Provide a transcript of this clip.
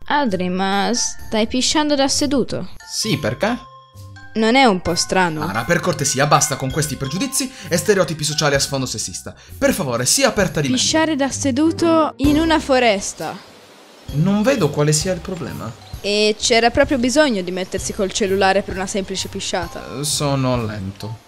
Adri, ma stai pisciando da seduto? Sì, perché? Non è un po' strano? Ara, per cortesia, basta con questi pregiudizi e stereotipi sociali a sfondo sessista. Per favore, sii aperta di mente. Pisciare da seduto in una foresta. Non vedo quale sia il problema. E c'era proprio bisogno di mettersi col cellulare per una semplice pisciata. Sono lento.